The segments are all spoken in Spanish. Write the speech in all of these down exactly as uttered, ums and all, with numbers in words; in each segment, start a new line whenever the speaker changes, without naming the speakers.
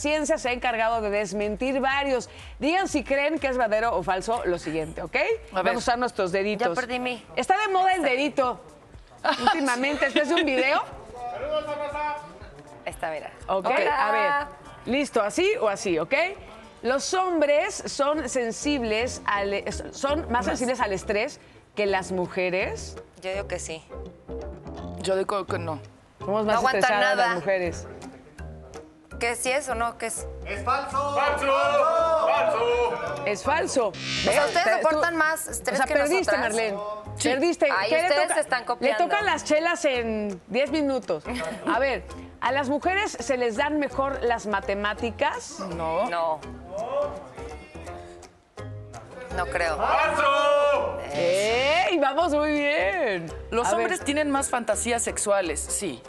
ciencia se ha encargado de desmentir varios. Digan si creen que es verdadero o falso lo siguiente, ¿ok? Vamos a usar nuestros deditos.
Ya perdí mi.
Está de moda el dedito. Últimamente, después de un video.
Esta, mira.
Ok,
Hola.
a ver. Listo, así o así, ¿ok? Los hombres son sensibles al, son más sensibles al estrés que las mujeres.
Yo digo que sí.
Yo digo que no.
Somos más
No aguantan
estresadas
nada.
las mujeres.
¿Qué sí es o no? ¿Qué es?
¡Es falso! ¡Falso! ¡Falso!
Es falso.
O sea, ustedes
Te-
soportan
tú-
más estrés
O sea,
que
perdiste,
nosotras.
Marlene. Perdiste.
Ay,
¿Qué le
ustedes
toca?
se están copiando.
Le tocan las chelas en diez minutos. A ver, ¿a las mujeres se les dan mejor las matemáticas?
No.
No. No creo.
¡Falso!
¡Ey! Vamos muy bien.
Los
A ver,
hombres tienen más fantasías sexuales, sí.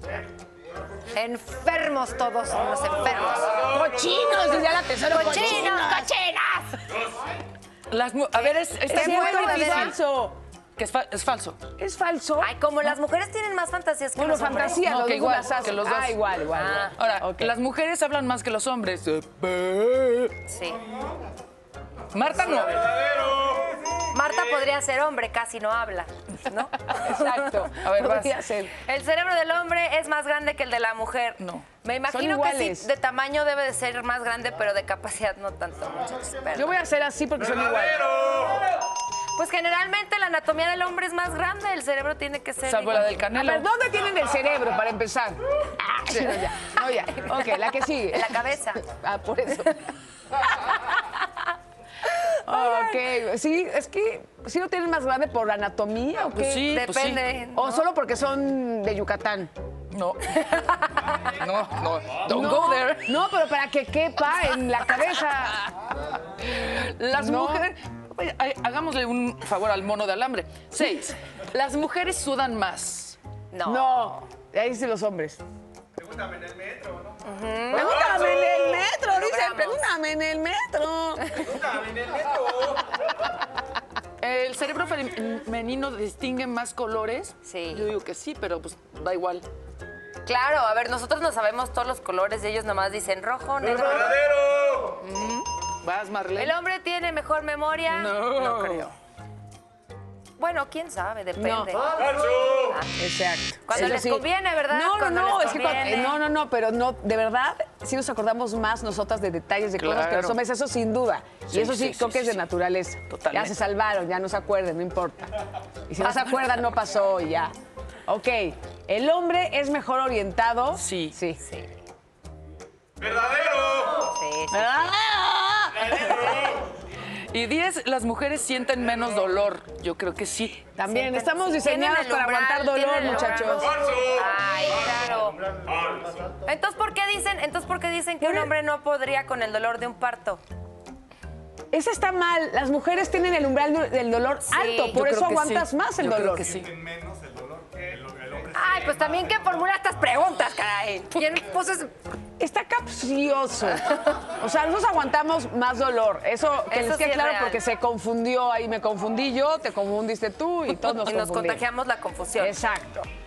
Enfermos todos, somos enfermos.
¡Cochinos! Y ya la tercera
¡Cochinos, cochinas!
Las mu- a ver, es, está
Es
muy
cierto o es
difícil.
falso.
Que es, fa- es falso.
¿Es falso?
Ay, como las mujeres tienen más fantasías que
Bueno,
los hombres.
fantasía,
No,
los
que
dos
igual,
las hacen.
que los dos.
Ah, igual, igual.
Ah.
igual.
Ahora,
Ok.
las mujeres hablan más que los hombres.
Sí.
Marta no.
Marta podría ser hombre, casi no habla, ¿no?
Exacto.
A ver, vas.
Podría ser.
El cerebro del hombre es más grande que el de la mujer.
No.
Me imagino que
iguales.
sí, de tamaño debe de ser más grande, pero de capacidad no tanto, muchachos. Perdón.
Yo voy a hacer así porque son iguales.
Pues generalmente la anatomía del hombre es más grande, el cerebro tiene que ser...
Salvo la del
A
canelo.
ver, ¿dónde tienen el cerebro para empezar? Ah, sí, no, ya. No, ya. Ok, la que sigue.
En la cabeza.
Ah, por eso. Ok, sí, es que sí lo tienen más grande por anatomía o qué.
Pues sí, pues sí.
Depende.
O
¿no?
solo porque son de Yucatán.
No. No, no. Don't
no,
go there.
No, pero para que quepa en la cabeza.
Las
No.
mujeres. Oye, ay, hagámosle un favor al mono de alambre. Seis. Las mujeres sudan más.
No.
No, ahí dicen los hombres.
Pregúntame en el metro, ¿no?
Pregúntame en el metro, dice,
Logramos.
pregúntame en el metro.
Pregúntame en el metro.
¿El cerebro femenino distingue más colores?
Sí.
Yo digo que sí, pero pues da igual.
Claro, a ver, nosotros no sabemos todos los colores y ellos nomás dicen rojo, negro.
¡Verdadero!
¿Vas, Marlene?
¿El hombre tiene mejor memoria?
No.
No creo. Bueno, quién sabe, depende.
No.
¡Falso!
Exacto.
Cuando
Eso
les
sí.
conviene, ¿verdad?
No, no,
Cuando
no,
les
es que cuando-
conviene.
no, no, no, pero no, de verdad, sí nos acordamos más nosotras de detalles de cosas que
Claro.
los hombres, eso sin duda.
Sí,
y eso sí,
sí,
creo
sí,
que es
sí,
de
sí.
naturaleza.
Totalmente.
Ya se salvaron, ya no se acuerden, no importa. Y si no se acuerdan, no pasó y ya. Ok, ¿el hombre es mejor orientado?
Sí.
Sí.
Sí,
¡Verdadero!
sí, sí.
¡Ah!
Y diez, las mujeres sienten menos dolor. Yo creo que sí.
También,
Sienten-
estamos
sí,
diseñadas
tienen el
para
umbral,
aguantar dolor,
tienen el
muchachos.
umbral.
¡Falso!
Ay, claro.
¡Falso!
Entonces, ¿por qué dicen, entonces, ¿por qué dicen que un hombre no podría con el dolor de un parto?
Ese está mal. Las mujeres tienen el umbral du- del dolor
Sí,
alto,
yo
por
creo
eso
que
aguantas
sí.
más el
Yo creo
dolor.
que sí.
Menos el dolor que el, el hombre.
Ay, pues también que formula estas preguntas, caray. ¿Quién puso ese-
Está capcioso. O sea, nosotros aguantamos más dolor. Eso que
Eso
les
sí
quede
es
claro
real.
porque se confundió ahí. Me confundí yo, te confundiste tú y todos nos
Y nos
confundimos.
contagiamos la confusión.
Exacto.